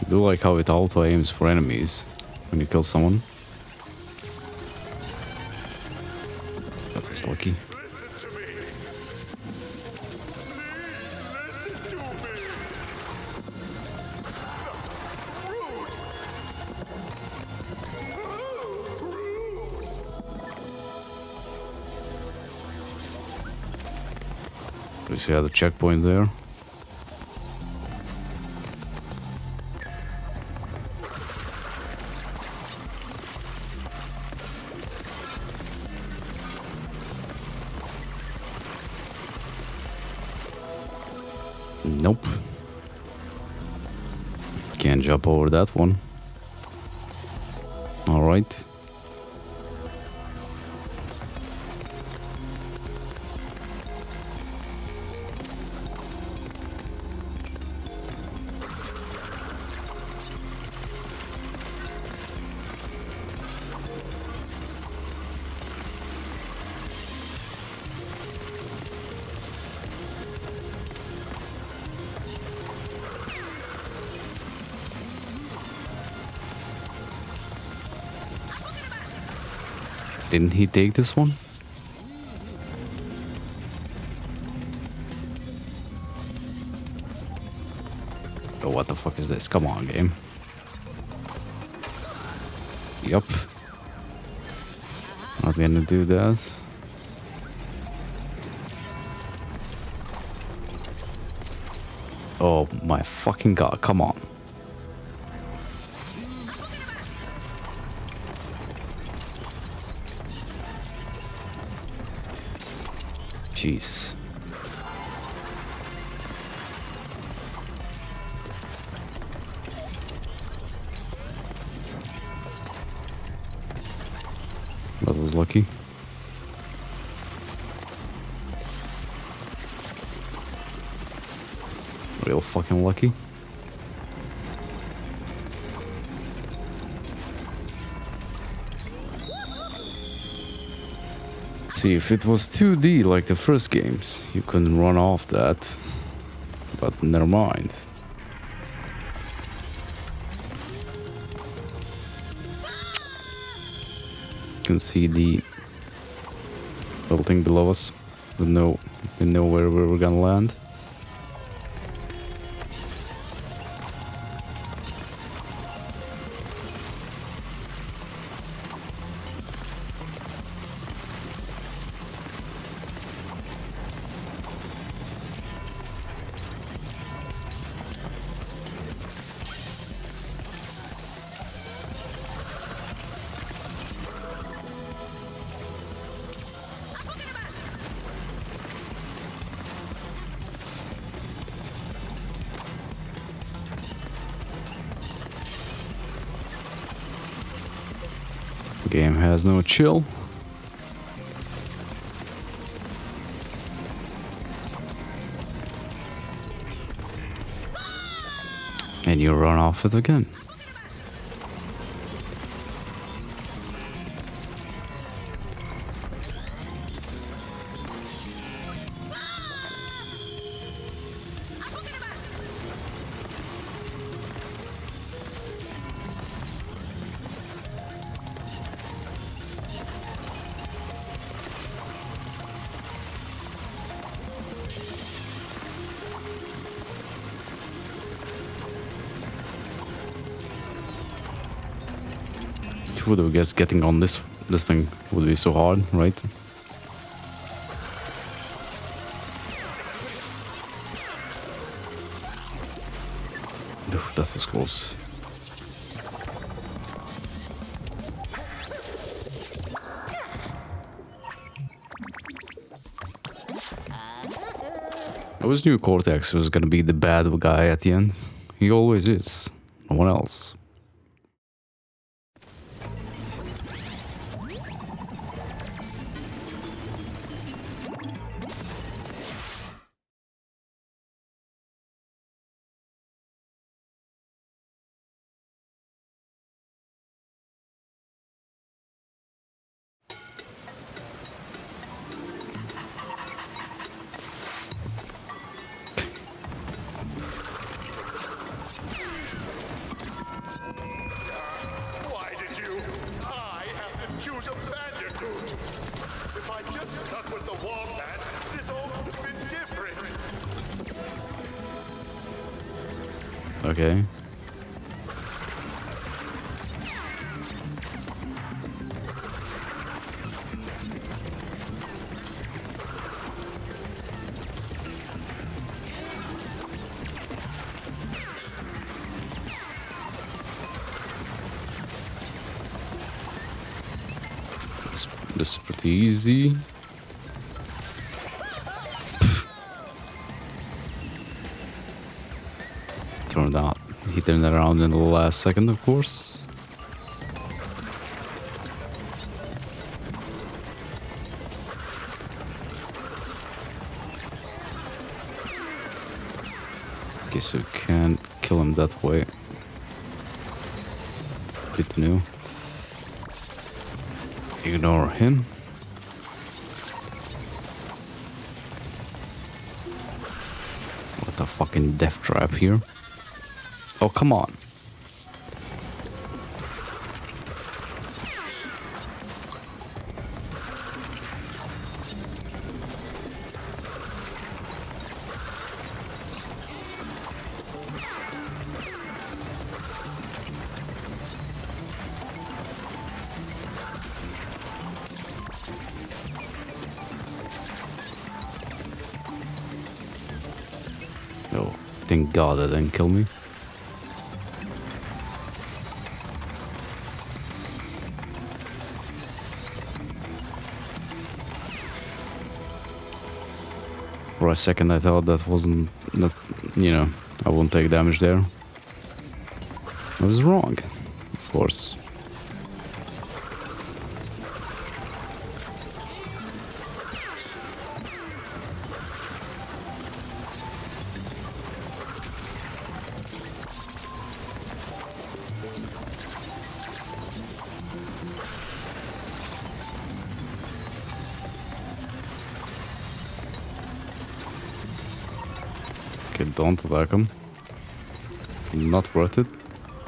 I do like how it auto aims for enemies when you kill someone. That was lucky. We see the checkpoint there. Nope. Can't jump over that one. All right. Didn't he take this one? Oh, what the fuck is this? Come on, game. Yup. Not gonna do that. Oh my fucking god, come on. Jesus. That was lucky. Real fucking lucky. See, if it was 2D like the first games, you couldn't run off that. But never mind. You can see the little thing below us. We know where we were gonna land. Game has no chill. And you run off it again. Who would have guessed getting on this thing would be so hard, right? Oof, that was close. I always knew Cortex was gonna be the bad guy at the end. He always is. No one else. Okay. This is pretty easy. Turned out he turned it around in the last second, of course. Guess you can't kill him that way. Good to know. Ignore him. What a fucking death trap here. Oh, come on. Oh, thank God that didn't kill me. For a second I thought that wasn't, that, you know, I won't take damage there. I was wrong, of course. Okay, don't attack him. Not worth it.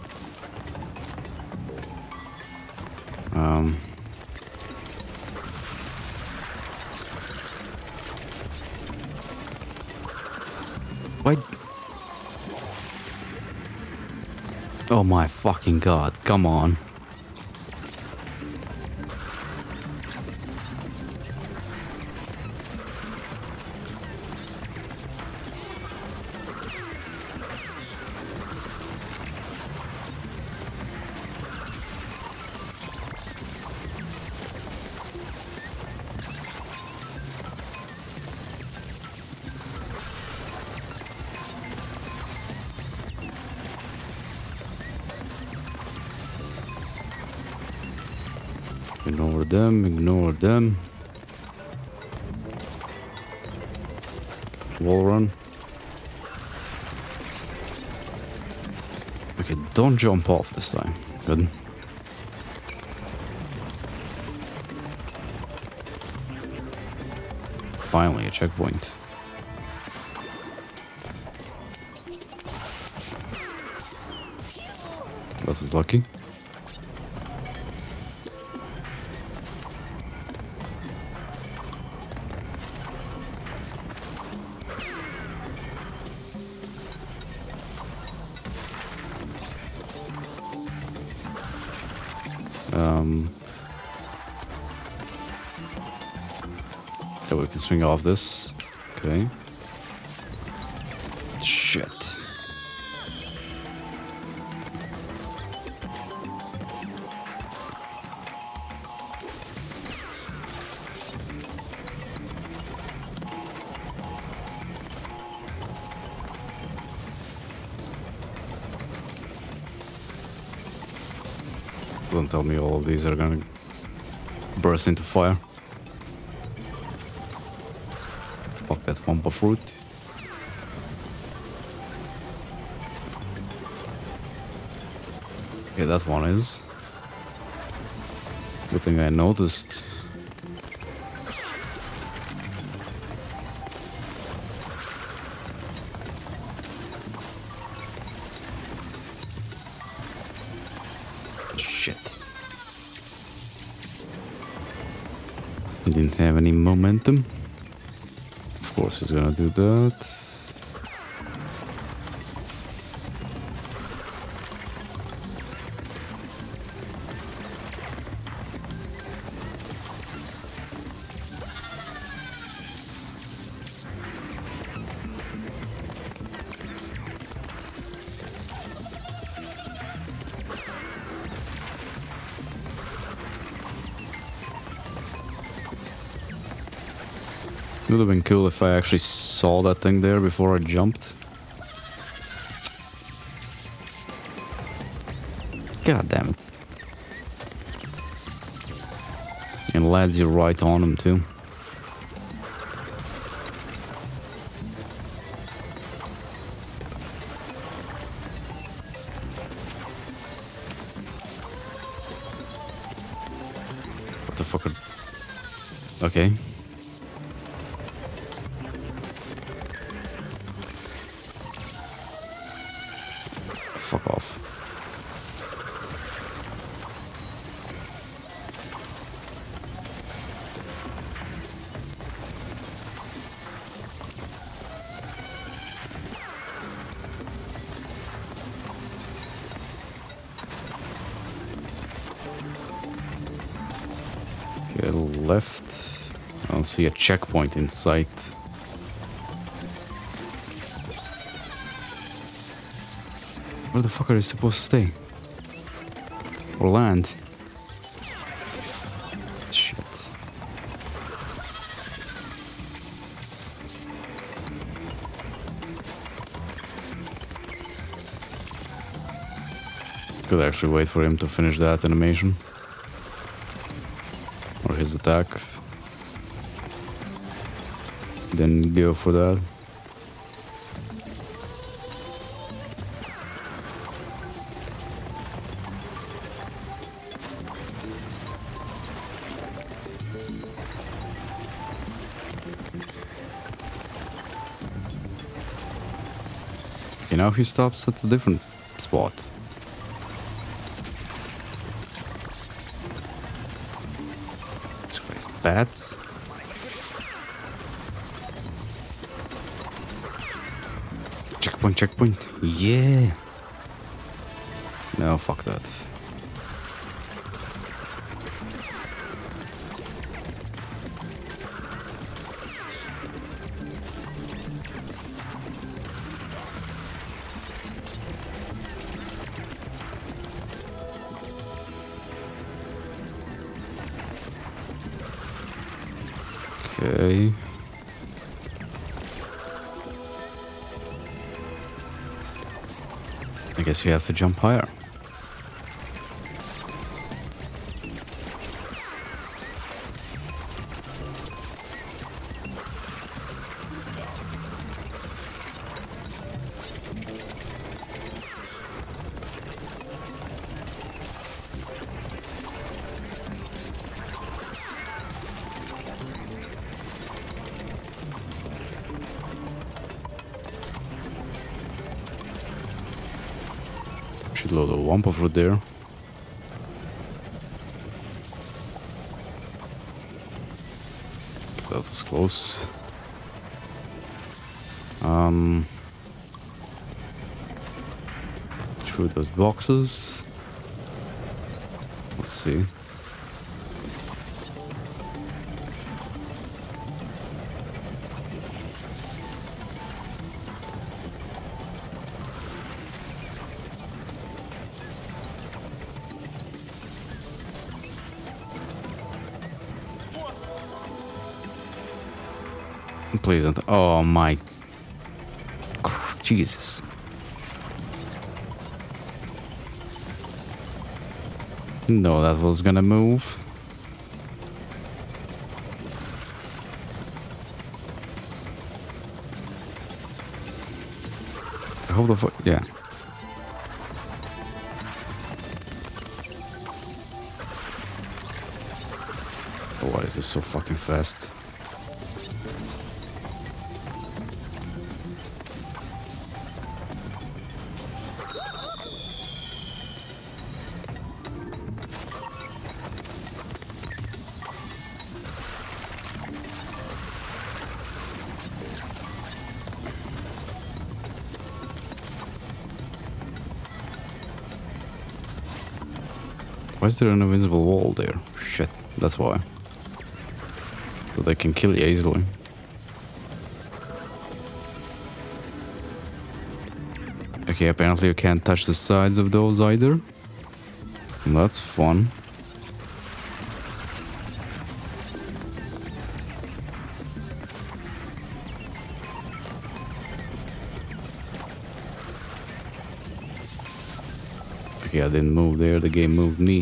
Why? Oh my fucking God, come on. Ignore them, ignore them. Wall run. Okay, don't jump off this time. Good. Finally, a checkpoint. That was lucky. Yeah, we can swing off this. Okay. Shit. Don't tell me all of these are gonna burst into fire. Fuck that Wumpa fruit. Okay, that one is. Good thing I noticed. Shit. Didn't have any momentum. Of course he's gonna do that. It would have been cool if I actually saw that thing there before I jumped. God damn it. And lads you right on him too. What the fuck? Okay. Fuck off. Okay, left. I don't see a checkpoint in sight. Where the fuck are you supposed to stay? Or land? Shit. Could actually wait for him to finish that animation. Or his attack. Then go for that. Okay, now he stops at a different spot. This guy's bats. Checkpoint, checkpoint. Yeah. No, fuck that. Okay. I guess you have to jump higher. Shitload of Wampa fruit there. That was close. Through those boxes. Let's see. Please don't. Oh my. Jesus. No, that was gonna move. How the fuck? Yeah. Why is this so fucking fast? Why is there an invisible wall there? Shit, that's why. So they can kill you easily. Okay, apparently you can't touch the sides of those either. That's fun. Okay, I didn't move there, the game moved me.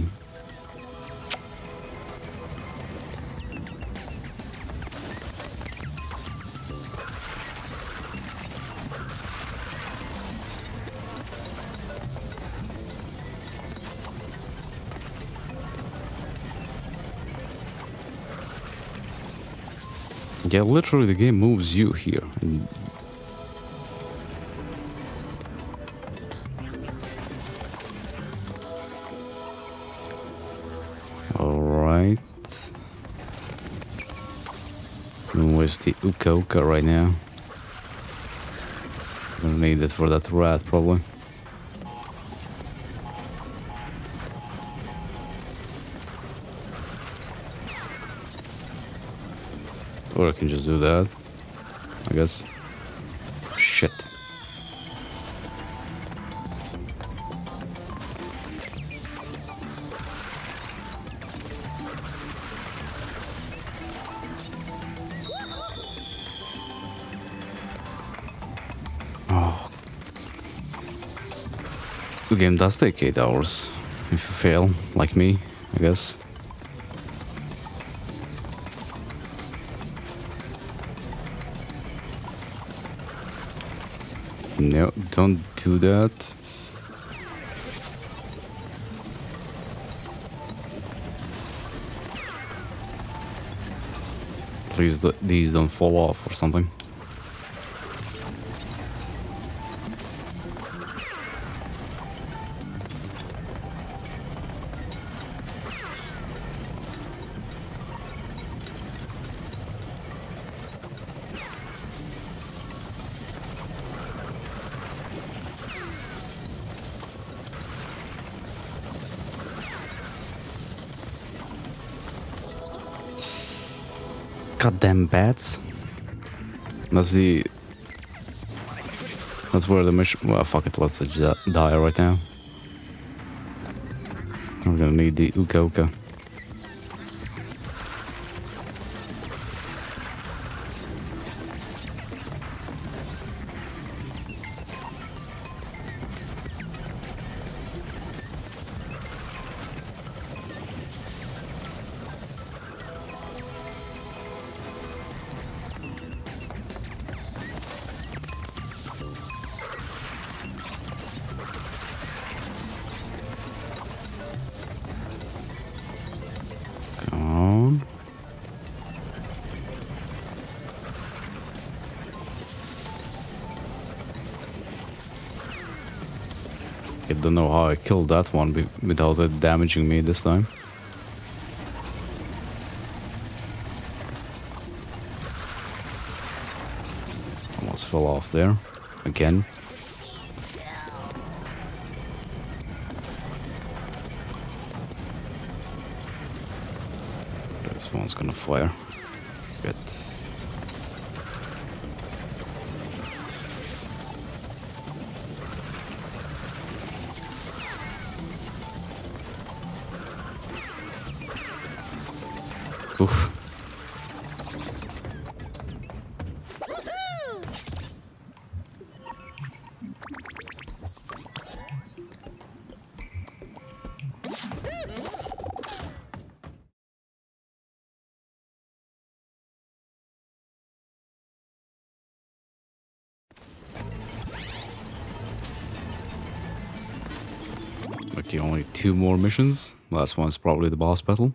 Yeah, literally the game moves you here. Alright. Where's the Uka Uka right now? Gonna need it for that rat probably. Or I can just do that, I guess. Shit. Oh. The game does take 8 hours if you fail, like me, I guess. No, don't do that. Please, these don't fall off or something. Goddamn bats. That's where the mission. Well, fuck it, let's just die right now. We're gonna need the Uka Uka. I don't know how I killed that one without it damaging me this time. Almost fell off there. Again. This one's gonna fire. Good. Oof. Okay, only 2 more missions. Last one's probably the boss battle.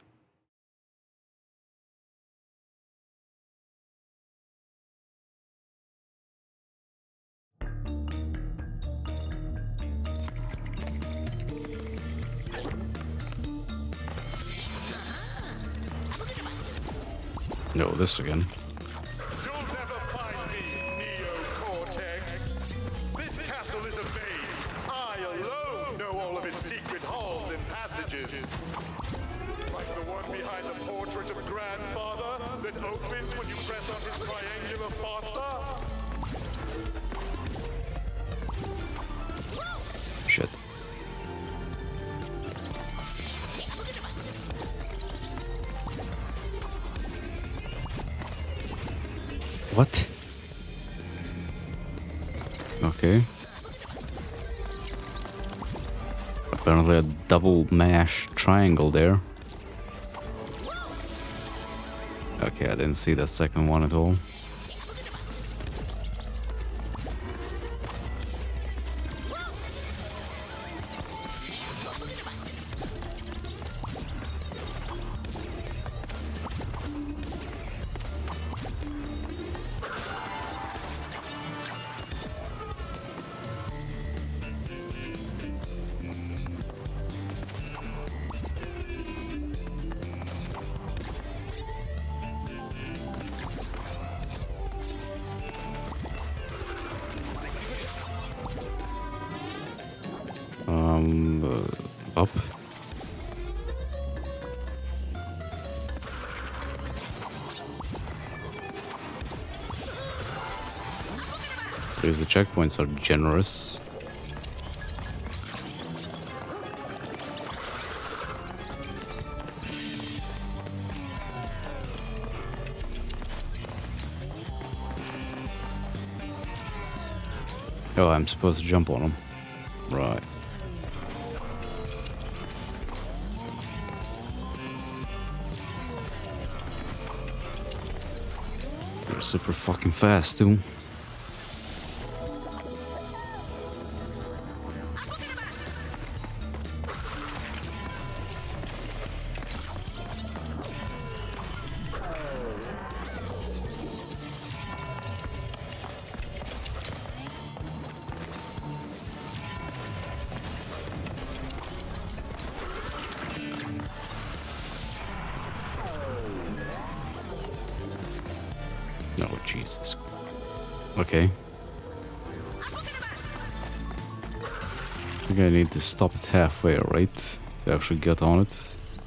No, this again. You'll never find me, Neo-Cortex. This castle is a maze. I alone know all of its secret halls and passages. Like the one behind the portrait of Grandfather that opens when you press on his triangular fossa. Shit. What? Okay. Apparently a double mash triangle there. Okay, I didn't see that second one at all. Up. Because the checkpoints are generous. Oh, I'm supposed to jump on them. Right. They're super fucking fast, too. Oh, Jesus. Okay. I think I need to stop it halfway, right? To actually get on it.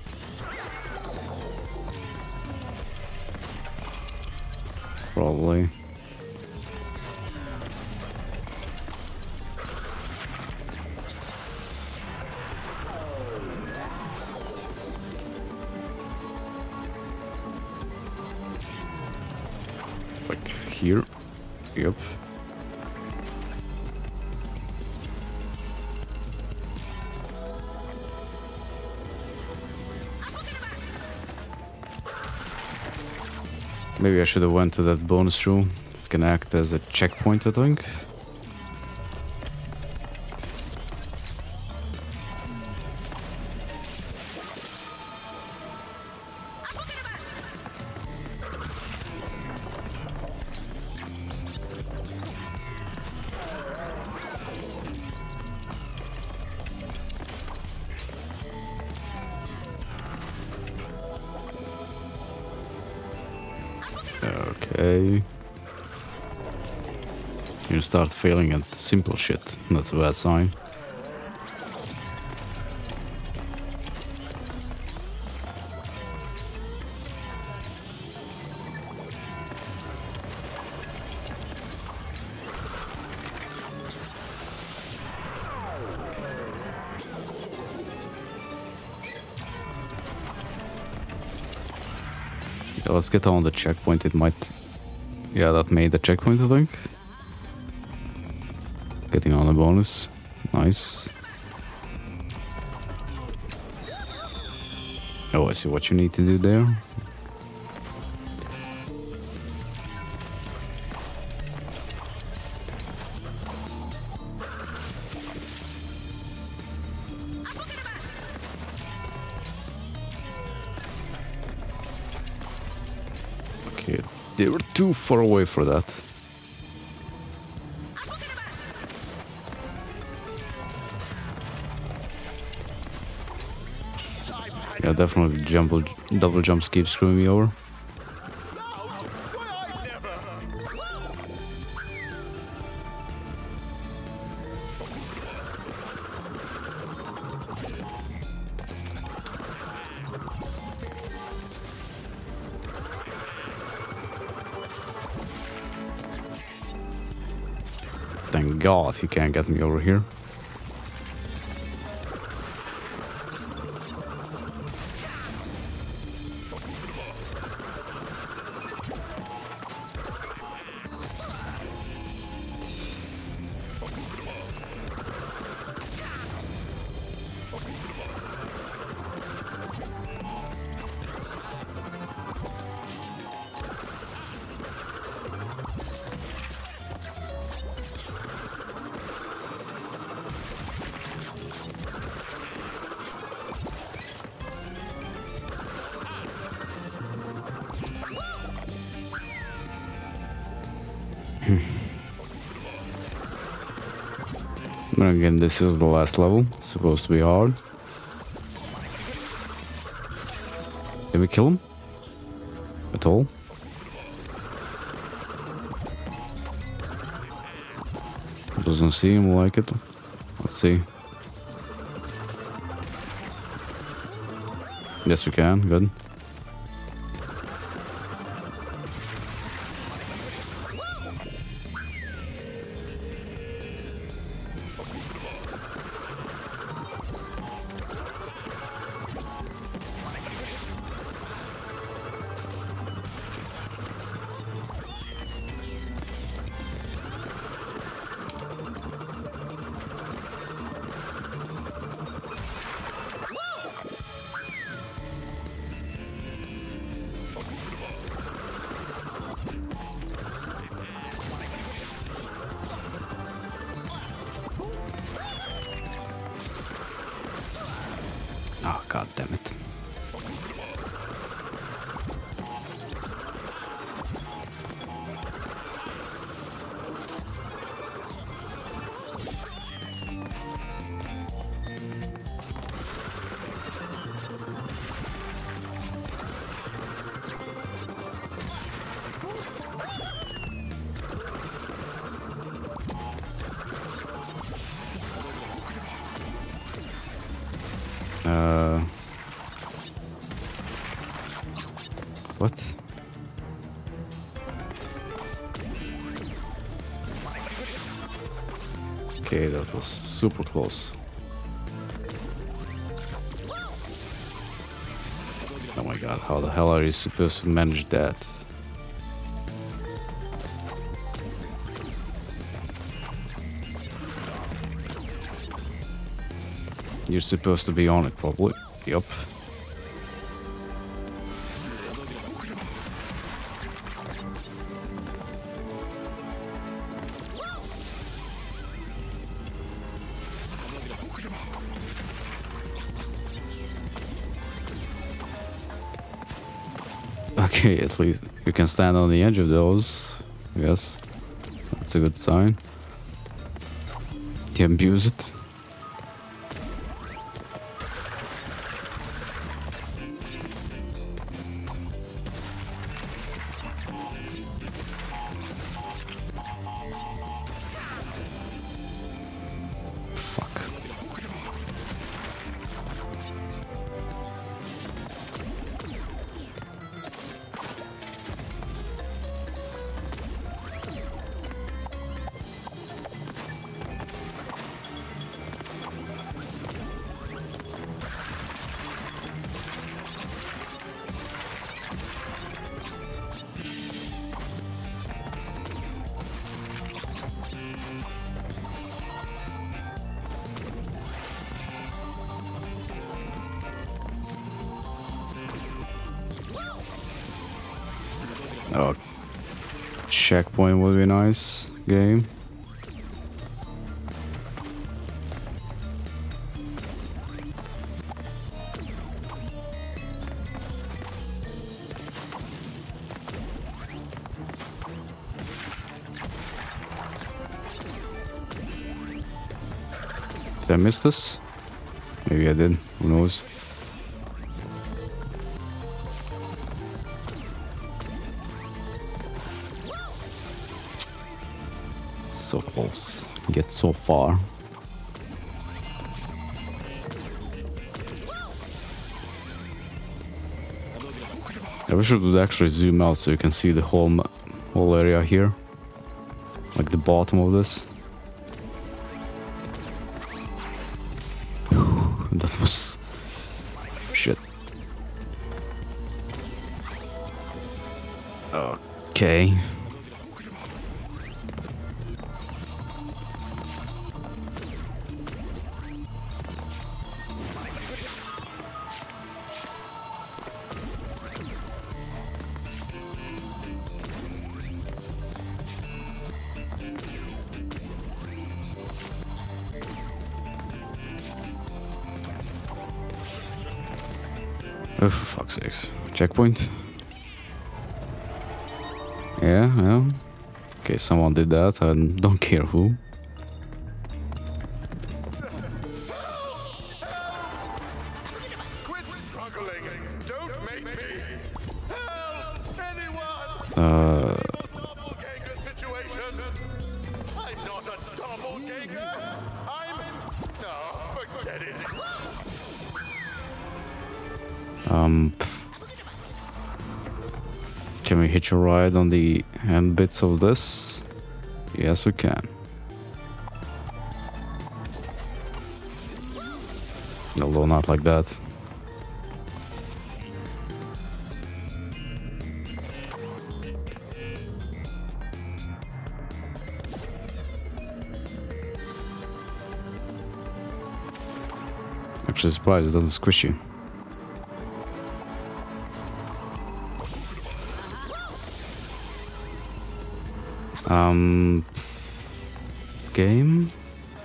Probably. Like here. Yep. Maybe I should have went to that bonus room. It can act as a checkpoint, I think. Okay. You start failing at the simple shit. That's a bad sign. Yeah, let's get on the checkpoint. It might... Yeah, that made the checkpoint, I think. Getting on a bonus. Nice. Oh, I see what you need to do there. Okay, they were too far away for that. Yeah, definitely double jumps keep screwing me over. Thank God he can't get me over here. But again, this is the last level. Supposed to be hard. Did we kill him? At all? Doesn't seem like it. Let's see. Yes, we can. Good. Oh, god damn it. What? Okay, that was super close. Oh my god, how the hell are you supposed to manage that? You're supposed to be on it, probably. Yup. Okay, at least you can stand on the edge of those. Yes, that's a good sign. You abuse it. Oh, checkpoint would be nice. Game. Did I miss this? Maybe I did. Who knows? So close, get so far. I wish I could actually zoom out so you can see the whole area here, like the bottom of this. That was shit. Okay. Oh, for fuck's sakes. Checkpoint. Yeah. Okay, someone did that. I don't care who. Jaeger? No, forget it. Can we hitch a ride on the end bits of this? Yes, we can. Although not like that. Actually surprised it doesn't squish you. Game?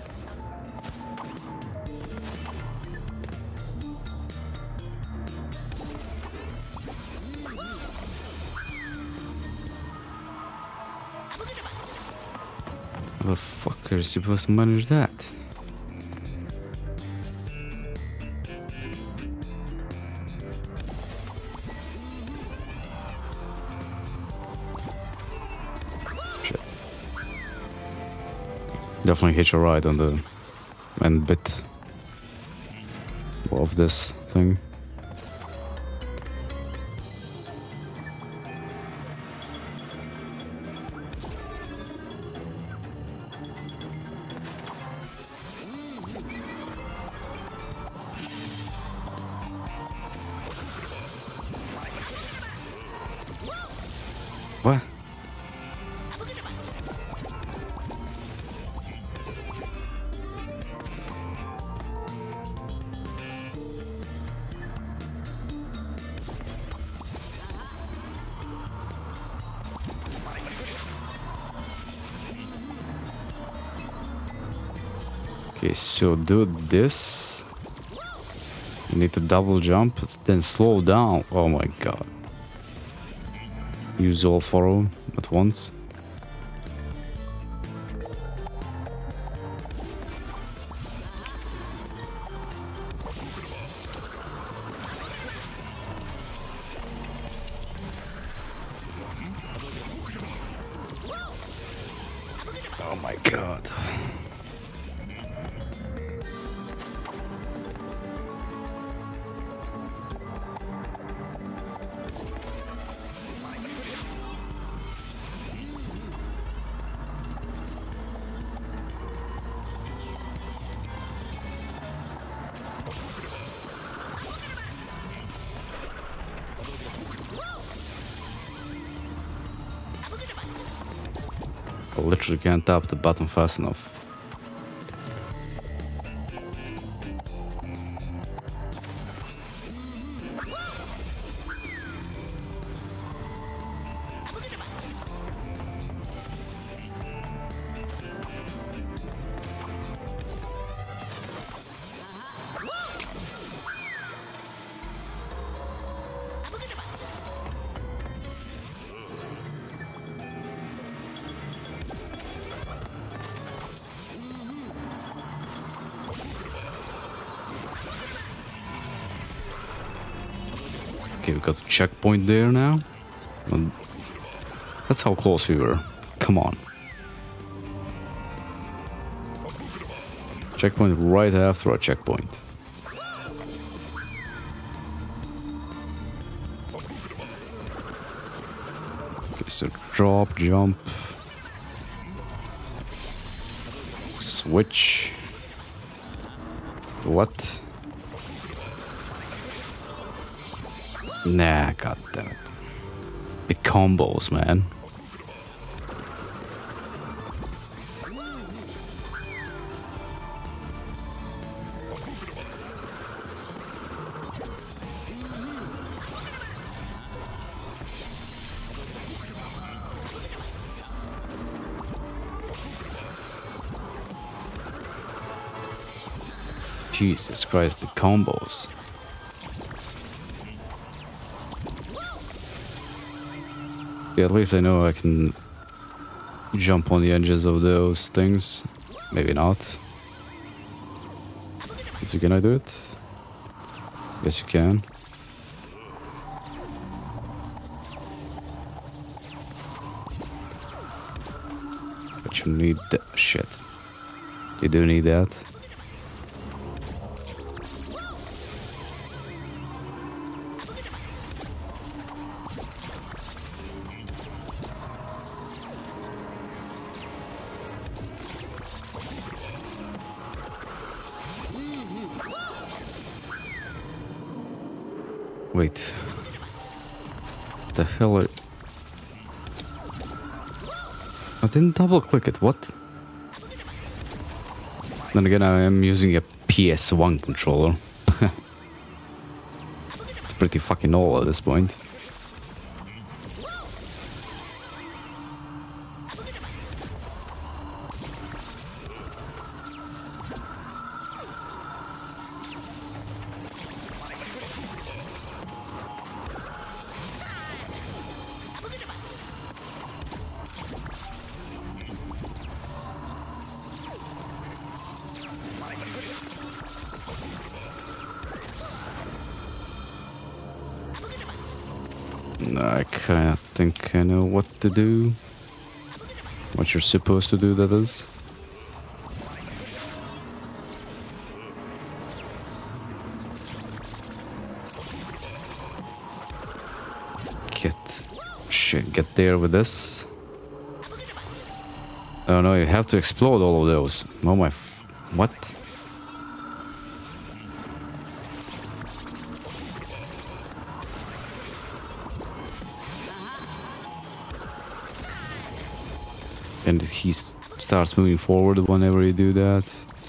How the fuck are you supposed to manage that? Definitely hitch a ride on the end bit of this thing. What? Okay, so do this. You need to double jump, then slow down. Oh my god. Use all four of them at once. Oh my god. I literally can't tap the button fast enough. Okay, we got a checkpoint there now. And that's how close we were. Come on. Checkpoint right after a checkpoint. Okay, so drop, jump. Switch. What? Nah, goddammit. The combos, man. Jesus Christ, the combos. Yeah, at least I know I can jump on the edges of those things. Maybe not. So can I do it? Yes, you can. But you need that shit. You do need that. Wait. The hell are... I didn't double click it, what? Then again, I am using a PS1 controller. It's pretty fucking old at this point. I kinda think I know what to do. What you're supposed to do, that is. Get there with this. Oh no, you have to explode all of those. Oh my... What? And he starts moving forward whenever you do that.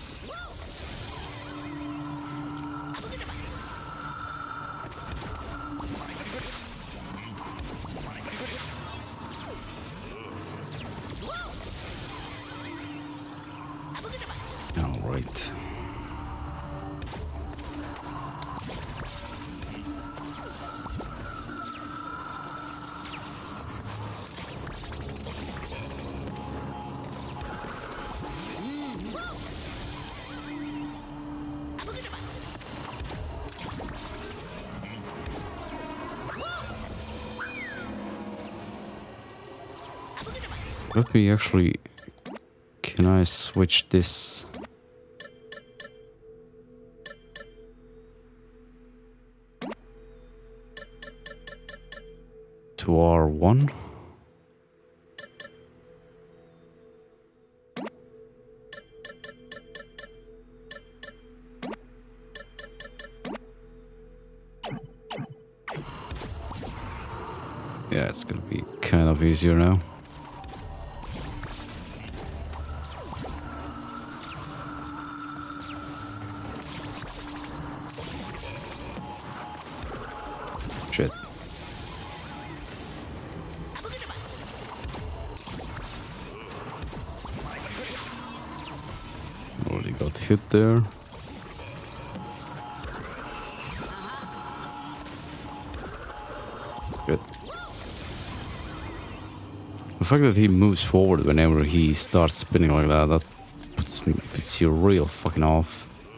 Alright. Let me actually... Can I switch this? To R1? Yeah, it's gonna be kind of easier now. Shit. Already got hit there. Good. The fact that he moves forward whenever he starts spinning like that, that puts you real fucking off.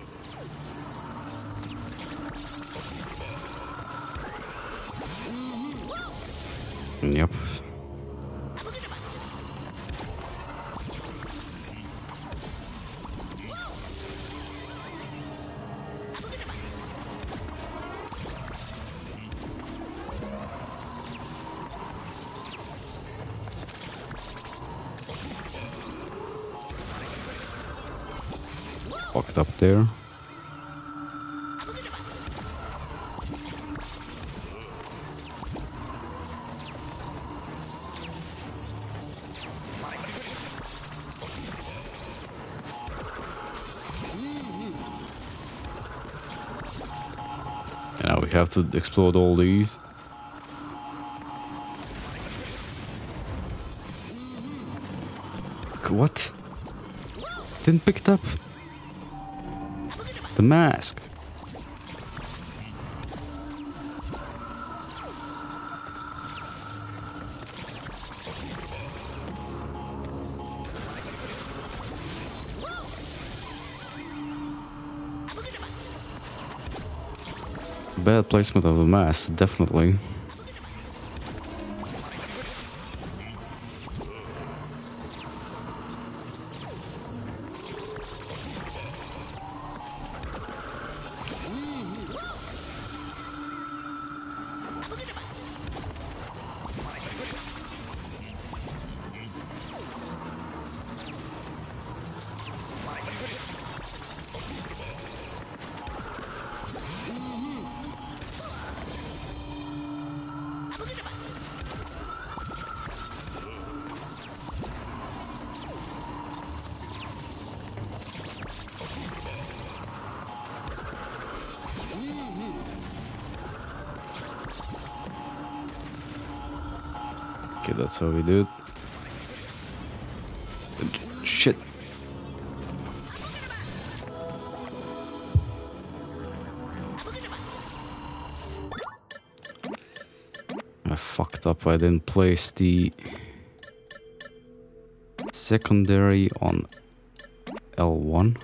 Yep. Fucked up there. And now we have to explode all these. What? Didn't pick it up. The mask. Bad placement of the mask, definitely. that's how we do it. Shit. I fucked up. I didn't place the secondary on L1.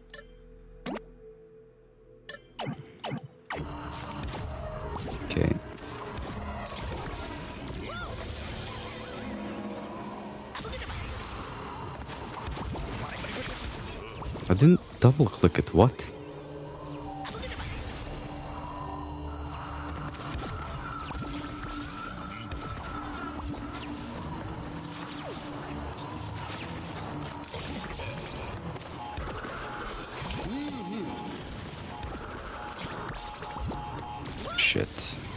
Okay. I didn't double click it. What? Shit.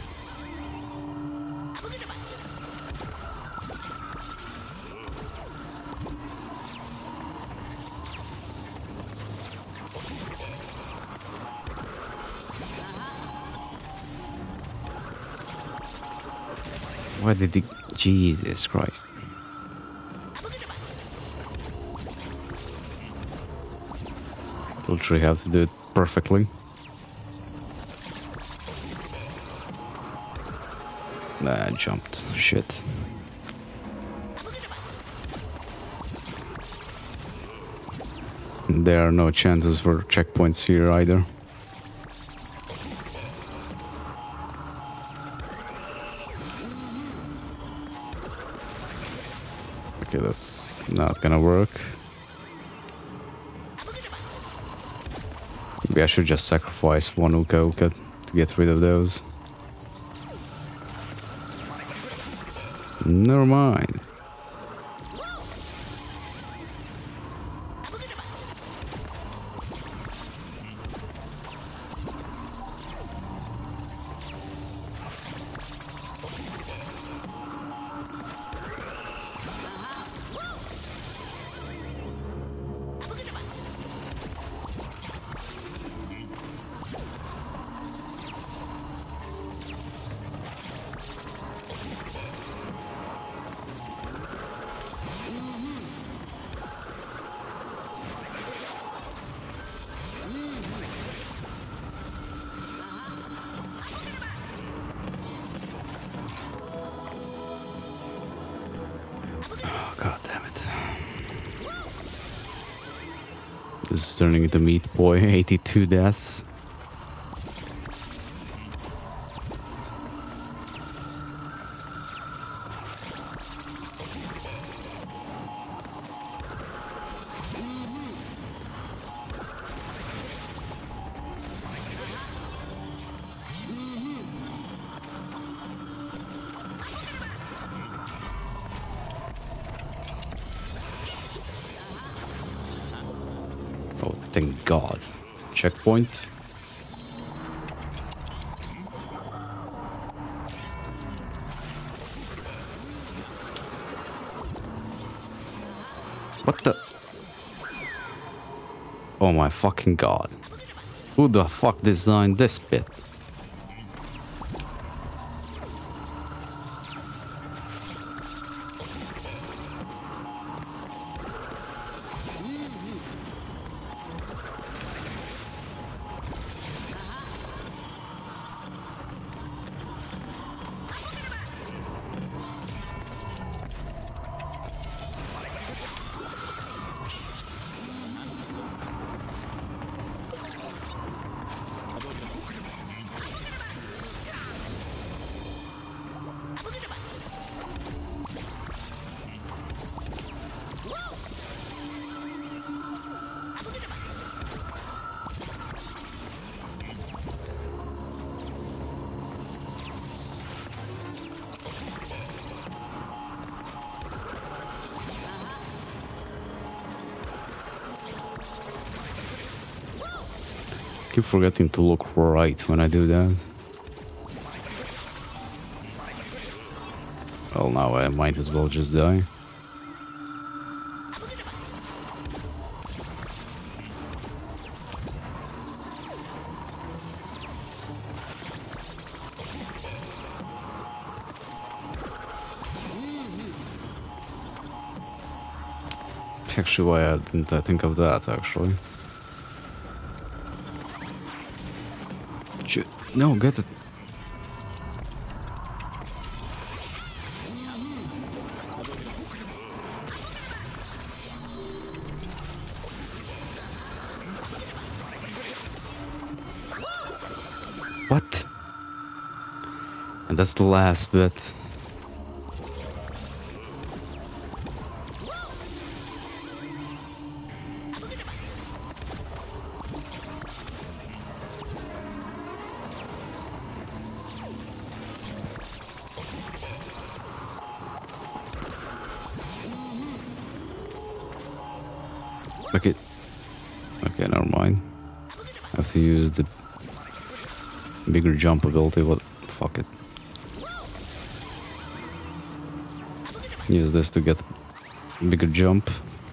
Why did he... Jesus Christ. Literally have to do it perfectly. Nah, I jumped. Shit. There are no chances for checkpoints here either. Okay, that's not gonna work. Maybe I should just sacrifice one Uka Uka to get rid of those. Never mind. God damn it. This is turning into Meat Boy, 82 deaths. Oh, thank God. Checkpoint. What the? Oh my fucking God. Who the fuck designed this bit? Keep forgetting to look right when I do that. Well, now I might as well just die. Actually, why didn't I think of that, actually? Shit. No, get it. What? And that's the last bit. Okay. Okay, never mind. I have to use the bigger jump ability, but fuck it. Use this to get bigger jump.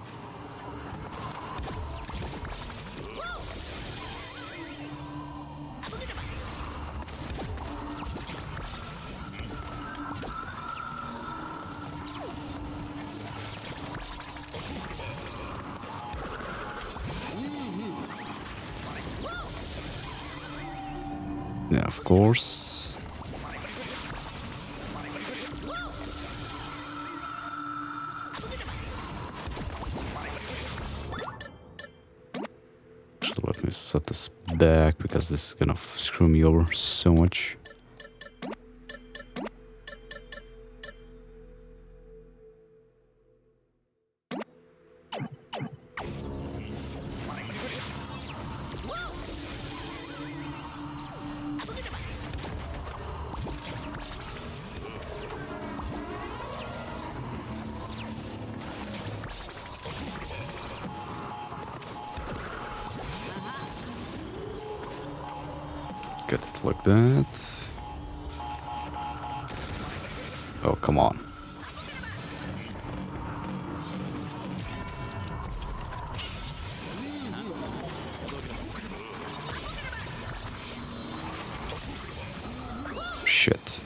Yeah, of course. So let me set this back because this is gonna screw me over so much. Get it like that. Oh, come on. Shit.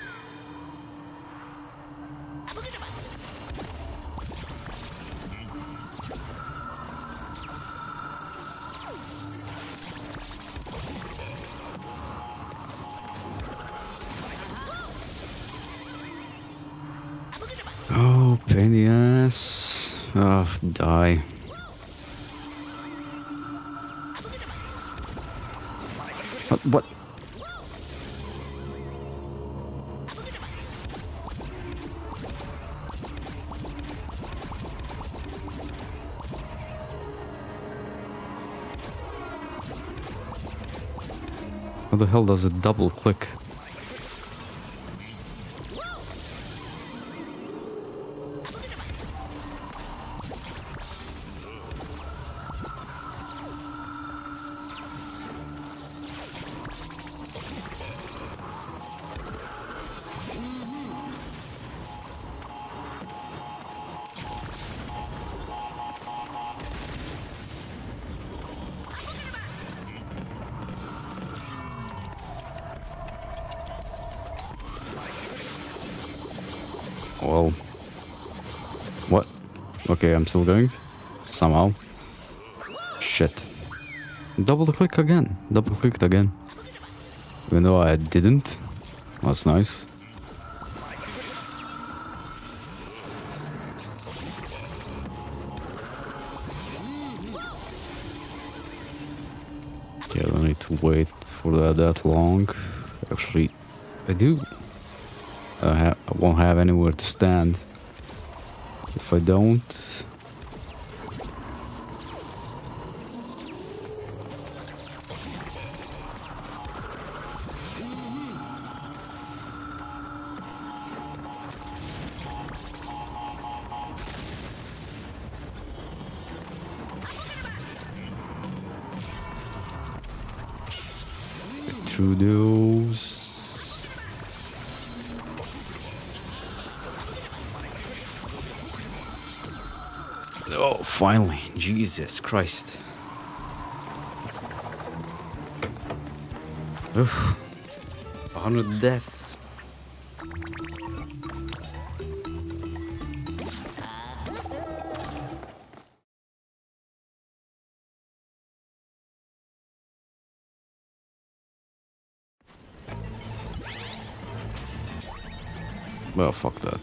Oh, pain in the ass. Oh, die. What? How the hell does it double click? Well, what? Okay, I'm still going. Somehow. Shit. Double click again. Double clicked again. Even though I didn't. That's nice. Okay, I don't need to wait for that long. Actually, I do. I won't have anywhere to stand if I don't. Get through those. Oh, finally. Jesus Christ. Oof. 100 deaths. Well, fuck that.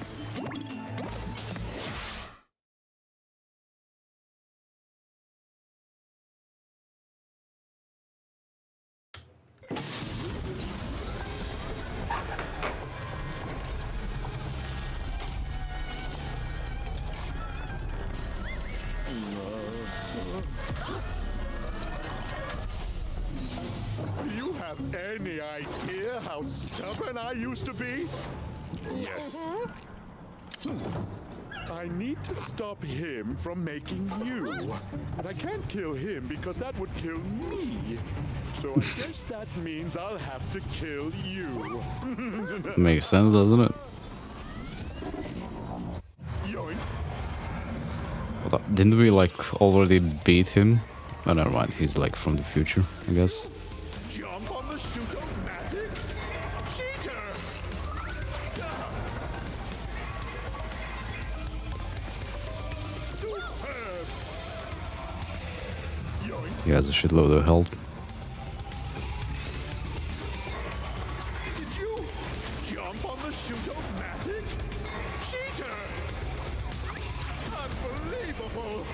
Do you have any idea how stubborn I used to be? Yes. I need to stop him from making you. But I can't kill him because that would kill me. So I guess that means I'll have to kill you. Makes sense, doesn't it? Yoink. But, didn't we like already beat him? Oh, never mind. He's like from the future, I guess. Jump on the shoot-o-matic? Cheater! Superb! Yoink. He has a shitload of health. Did you jump on the shoot-o-matic? Cheater! Unbelievable!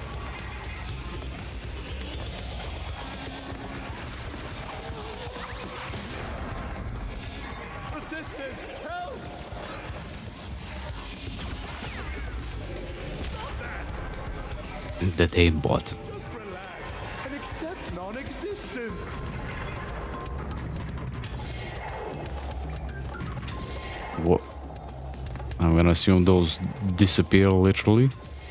Resistance! Help! Stop that! The tame bot. Just relax and accept non-existence. What? I'm gonna assume those disappear literally.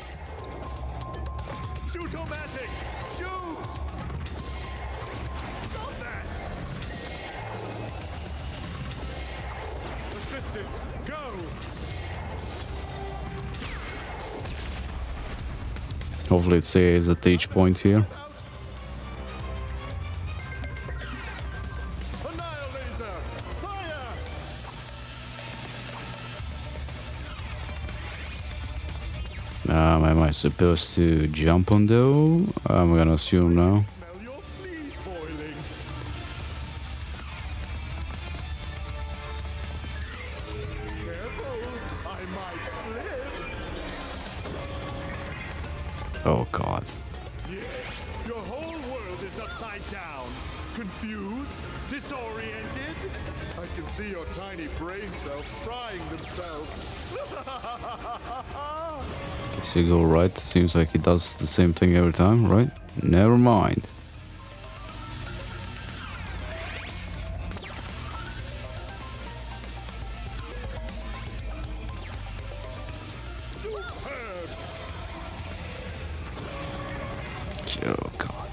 Shoot-o-matic! Shoot! Stop that! Resistance! Go! Hopefully it saves at each point here. Annihilation! Fire! Am I supposed to jump on though? I'm gonna assume no. Smell your fleas boiling. Careful! I might flip! Oh god. Yes, your whole world is upside down. Confused? Disoriented? I can see your tiny brain cells frying themselves. So you go right, seems like he does the same thing every time, right? Never mind. Superb! Oh god.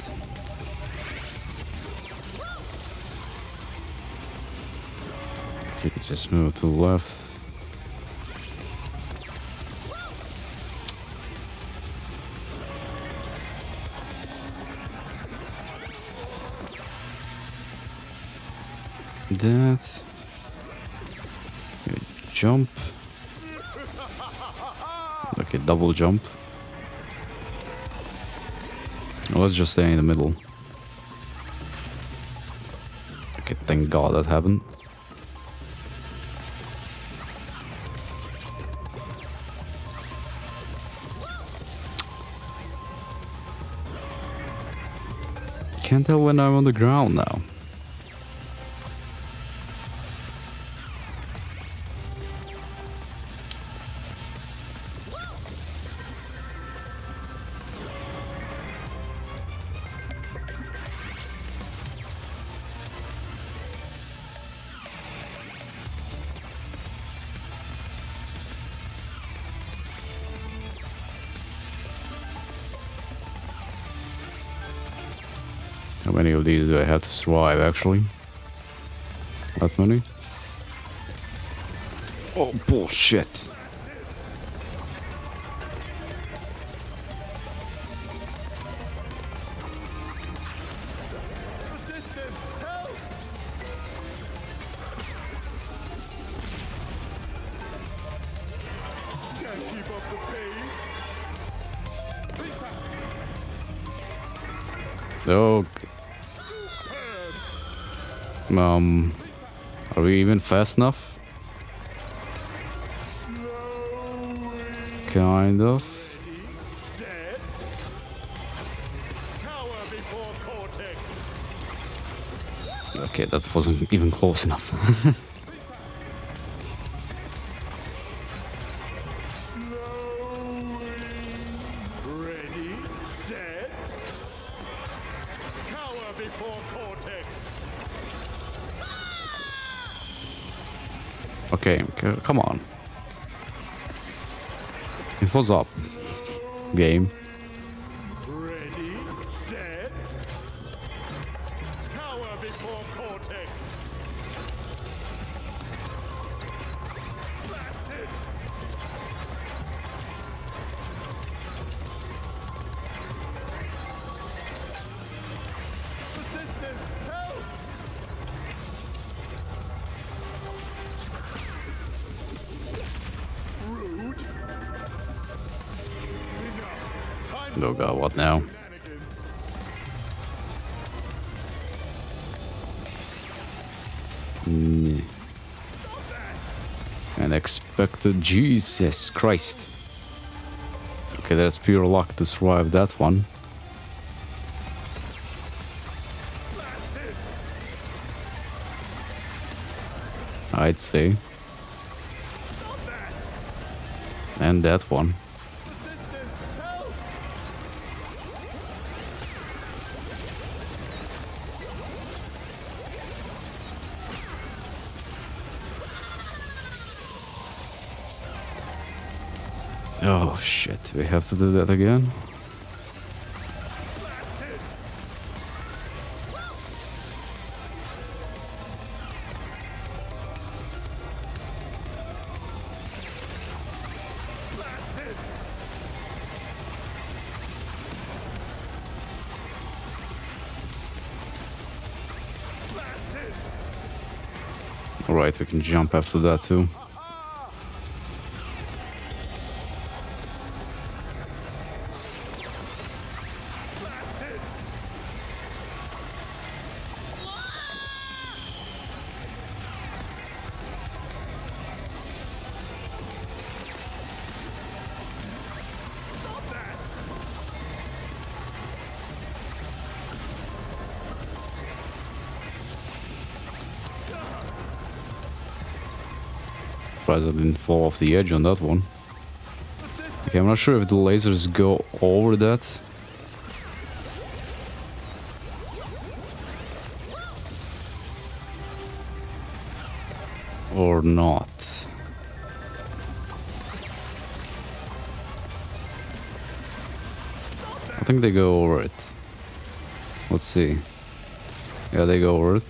Okay, just move to the left. That. Okay, jump. Okay, double jump. Let's just stay in the middle. Okay, thank god that happened. Can't tell when I'm on the ground now. How many of these do I have to survive, actually? That many? Oh, bullshit. Resistance! Help! Can't keep up the pace. Okay. Are we even fast enough? Kind of. Set. Cower before Cortex. Okay, that wasn't even close enough. Slowly. Ready, set. Cower before Cortex. Okay, come on. It was up. Game. Ready, set. Cower before Cortex. Blast it. Assistance, help! Rude. Enough. I'm Oh god, what now? shenanigans. Unexpected. Jesus Christ. Okay, that's pure luck to survive that one. I'd say. And that one. Assistance, help! Oh shit, we have to do that again? Alright, we can jump after that too. Surprised I didn't fall off the edge on that one. Okay, I'm not sure if the lasers go over that. Or not. I think they go over it. Let's see. Yeah, they go over it.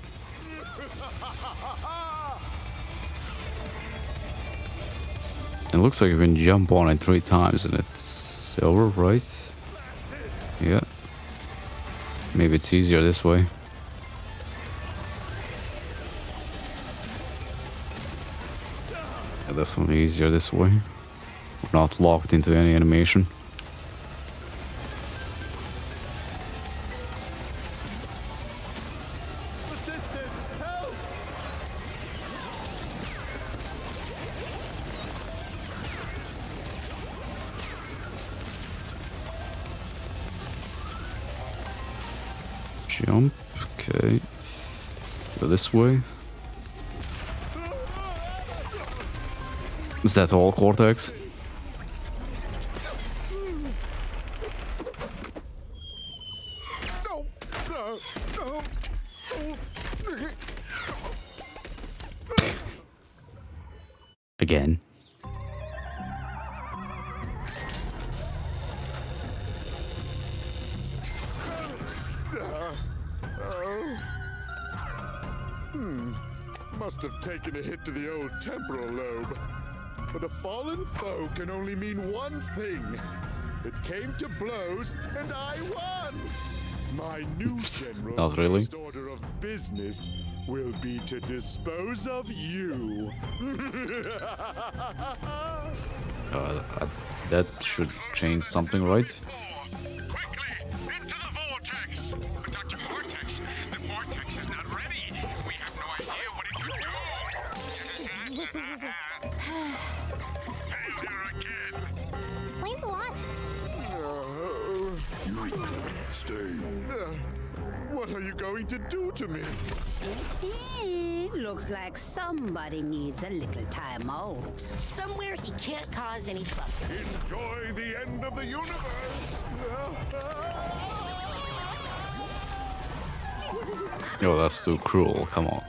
It looks like you can jump on it 3 times and it's over, right? Yeah. Maybe it's easier this way. Yeah, definitely easier this way. We're not locked into any animation. Assistance, help! Jump. Okay. Go this way. Is that all, Cortex? No, no, no. Again. Must have taken a hit to the old temporal lobe. But a fallen foe can only mean one thing. It came to blows, and I won! My new general Not really. first order of business will be to dispose of you. That should change something, right? Quickly, into the vortex! But Dr. Cortex, the vortex is not ready. We have no idea what it could do. Failure again. What are you going to do to me? Looks like somebody needs a little time out. Somewhere he can't cause any trouble. Enjoy the end of the universe. Yo, that's too cruel. Come on.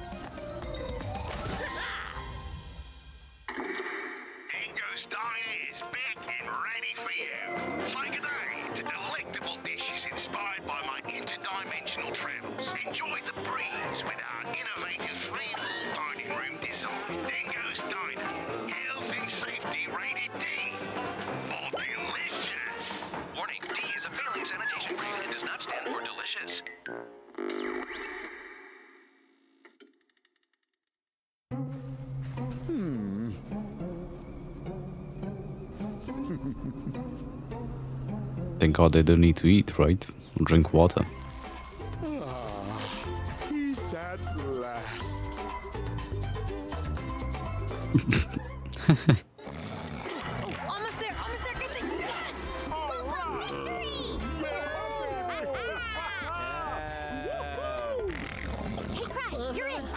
Dingo's Diner is back and ready for you. Take a day to delectable dishes inspired by my interdimensional travels. Enjoy the breeze with our innovative three-wall dining room design. Dingo's Diner, health and safety rated D for delicious. Warning, D is a failing sanitation grade and does not stand for delicious. Thank God they don't need to eat, right? Or drink water. Peace at last. Almost there, good thing. Yes! Hey, Crash, you're in.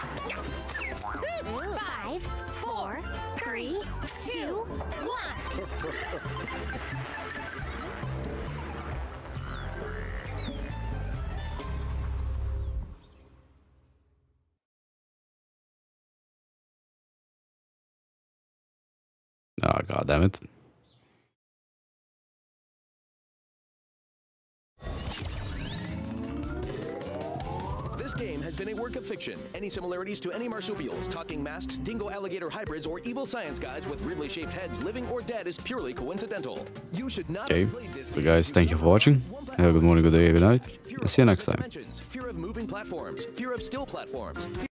5, 4, 3, 2, 1. Oh, God damn it. This game has been a work of fiction. Any similarities to any marsupials, talking masks, dingo alligator hybrids, or evil science guys with weirdly shaped heads, living or dead, is purely coincidental. You should not Okay. have played this So game guys, if thank you for watching. suffer Have a good morning, good day, good night. fear And see you of next time. dimensions, fear of moving platforms, fear of still platforms.